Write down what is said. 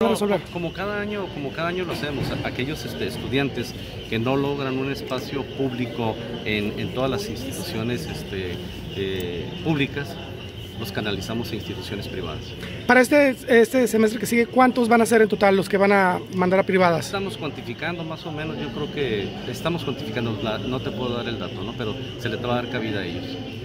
puede resolver. Como cada año lo hacemos. Aquellos estudiantes que no logran un espacio público en todas las instituciones públicas, los canalizamos a instituciones privadas. Para este semestre que sigue, ¿cuántos van a ser en total los que van a mandar a privadas? Estamos cuantificando más o menos, yo creo que estamos cuantificando, no te puedo dar el dato, ¿no? Pero se le va a dar cabida a ellos.